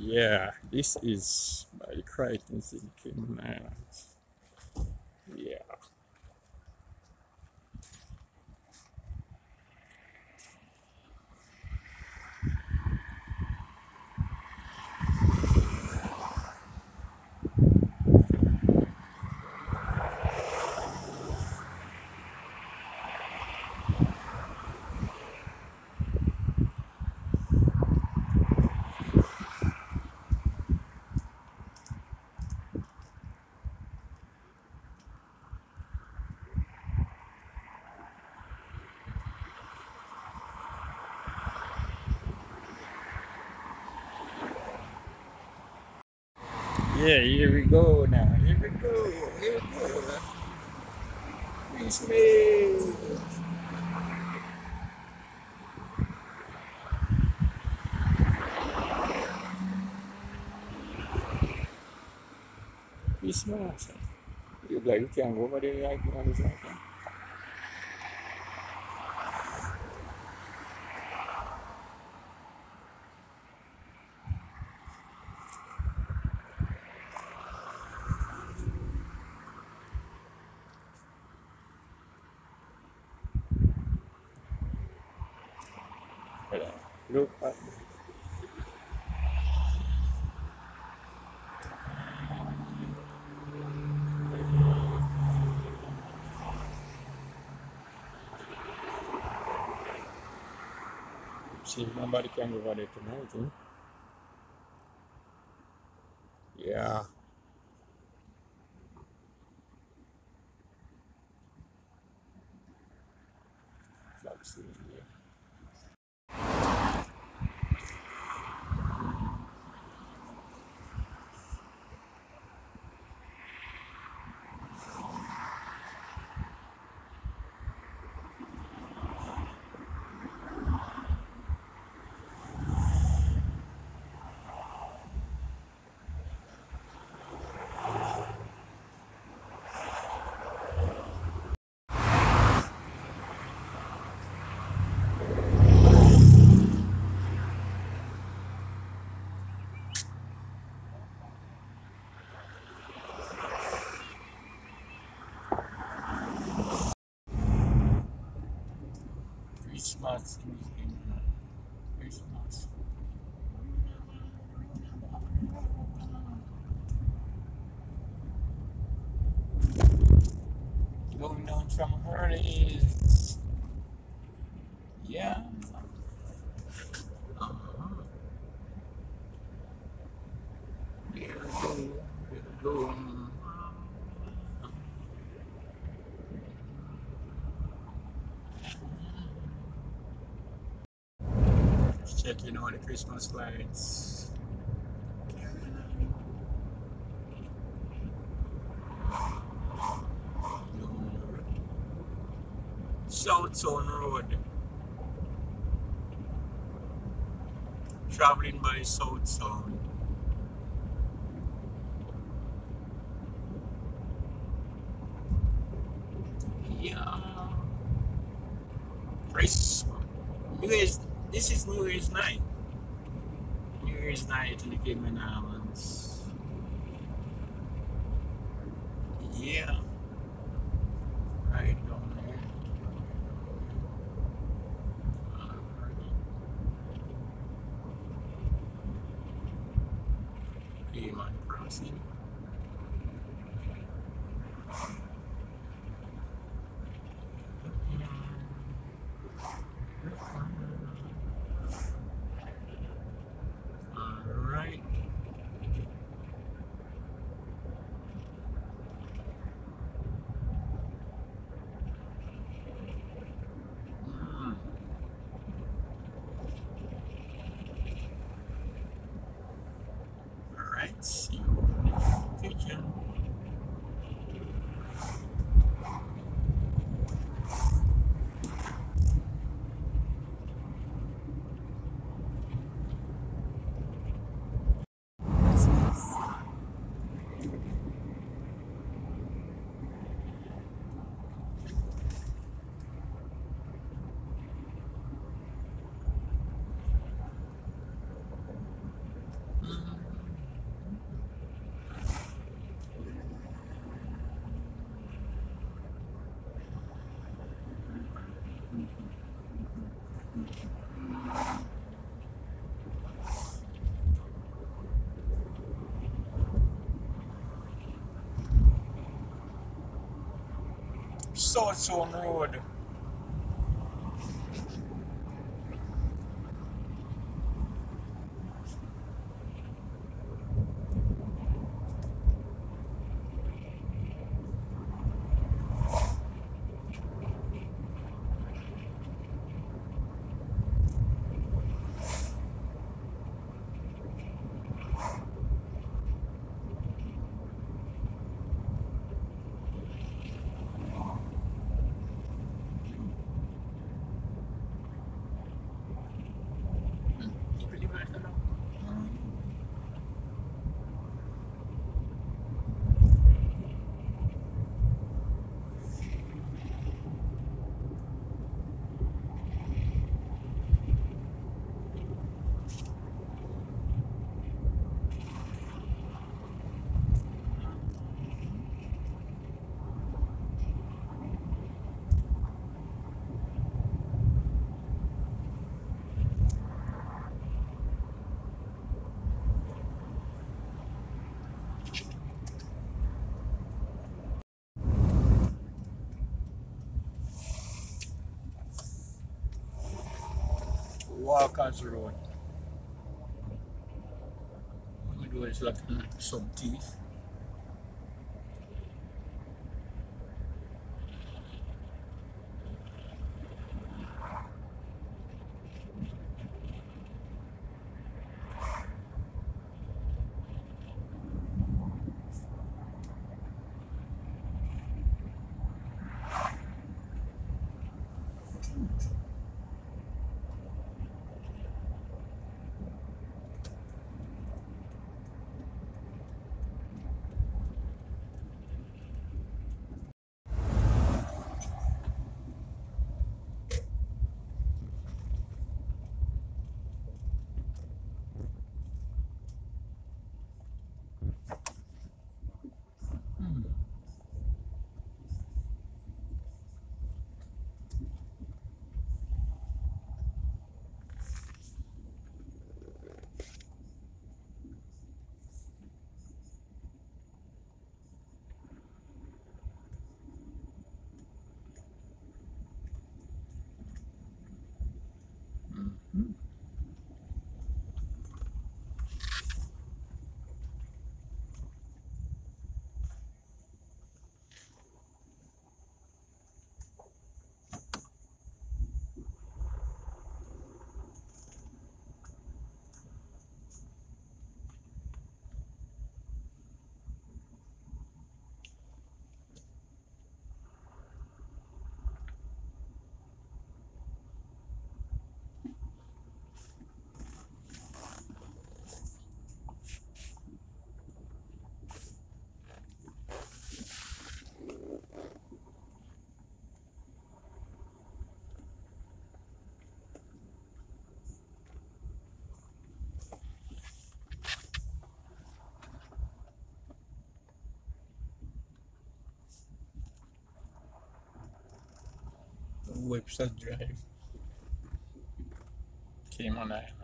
Yeah, this is by the Crichtons in Cayman Islands. Yeah. Yeah, here we go now. Here we go. Here we go. Christmas. Christmas. You like you can go over there like you know, like that. Look at see if nobody can go over there tonight, eh? Yeah. Flags in here. Christmas in Christmas. Going down from Hurleys. Yeah. Uh-huh. Here we go. Here we go. Just checking all the Christmas lights. South Zone Road. Traveling by South Zone. Yeah. Christmas. New Year's, this is New Year's night. New Year's night in the Cayman Islands. Yeah. Right down there. Cayman Crossing. Alright. South Zone Road. Walker's Road. We do is like some teeth. Webster Drive, Cayman Island.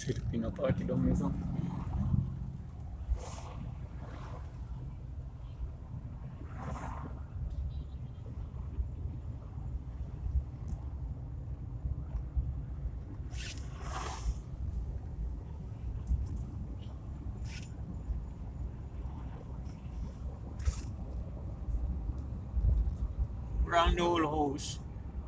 Filipino party doon mismo. Around the whole house.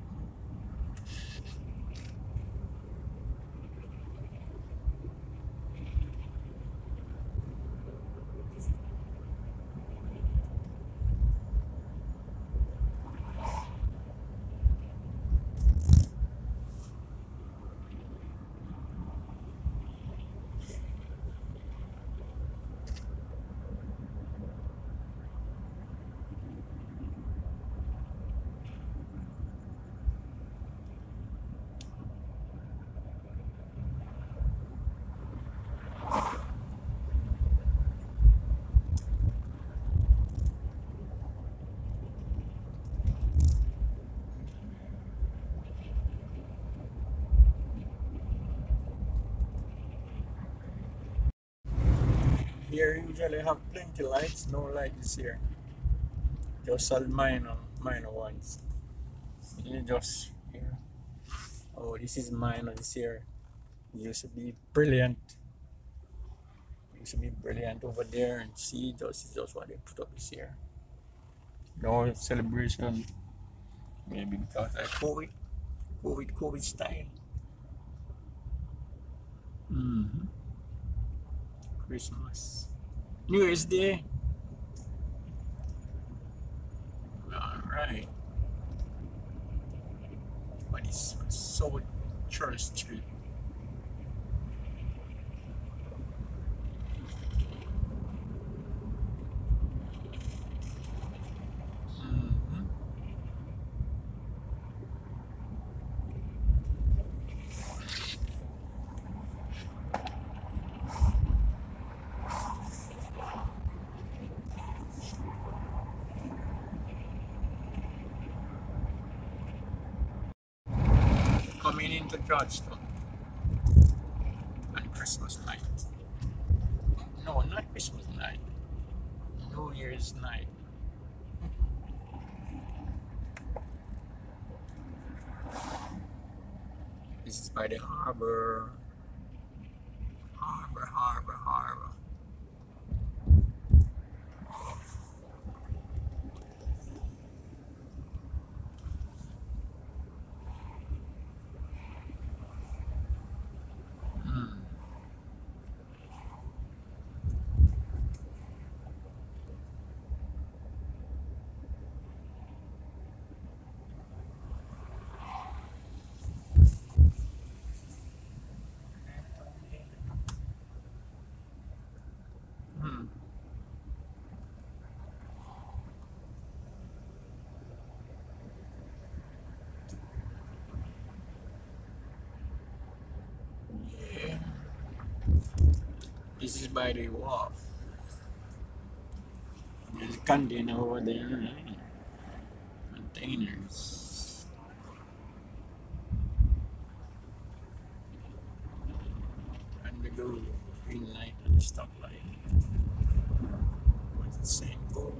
Here usually have plenty lights, no lights here. Just all minor ones. You just here. Oh, this is minor this here. It used to be brilliant. It used to be brilliant over there, and see, this is just what they put up this year. No celebration. Maybe because of COVID style. Christmas. New Year's Day. Alright. But it's so Church Street. Coming into Georgetown on Christmas night. No, not Christmas night. New Year's night. This is by the harbor. Harbor. Yeah. This is by the wharf. There's a container over there. Containers. And the green light and the stoplight. What's it saying? Go.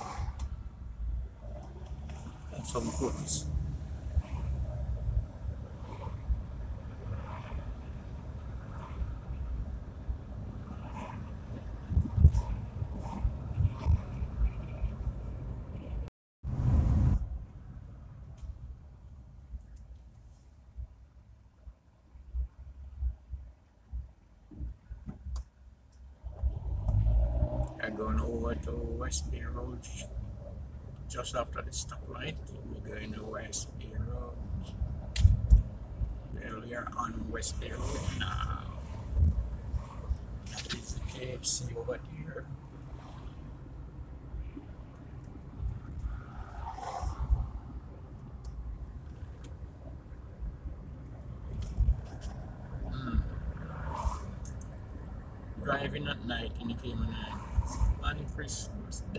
Some goods. going over to West Bay Road just after the stoplight. We're going to West Bay Road. Well, we are on West Bay Road now. That is the KFC over here. Driving at night in the Cayman Islands on Christmas Day.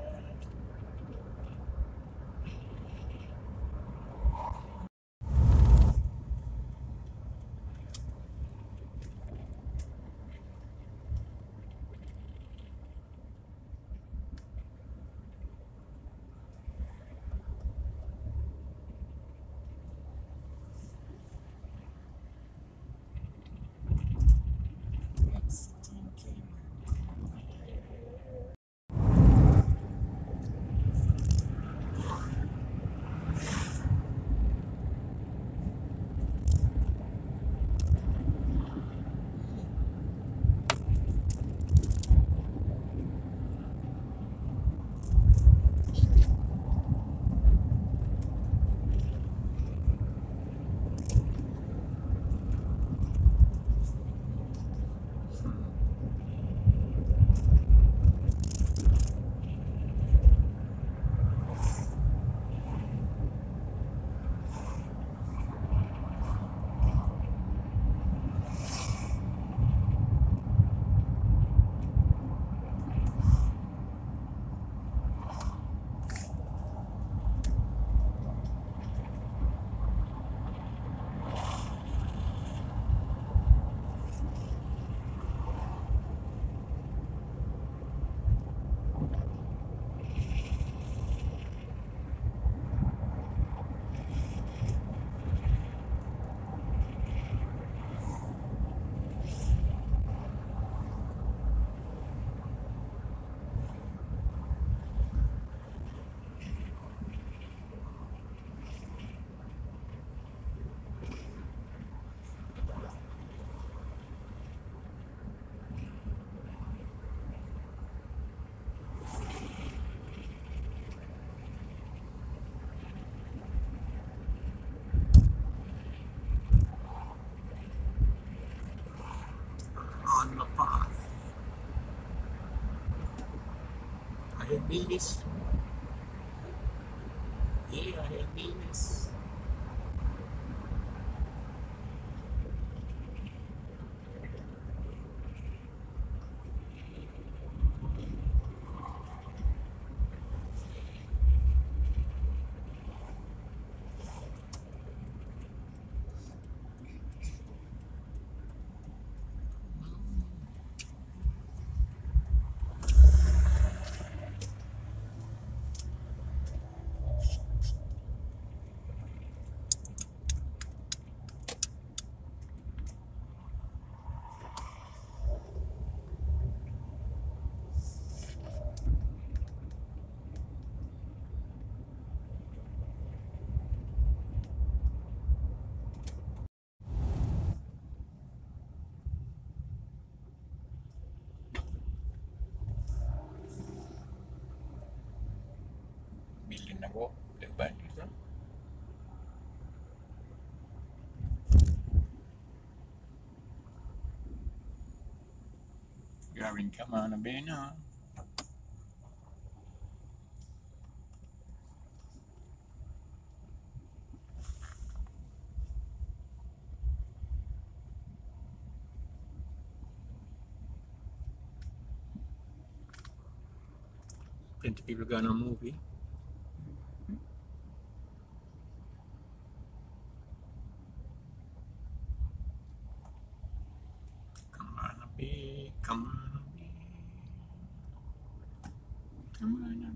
On the path. I have been this. Yeah, I have been this. Bilhin ako. Lagban dito. Gawin ka man na bena. Plenty of people going on a movie. Come on, a bit. Come on, a bit. Come on, a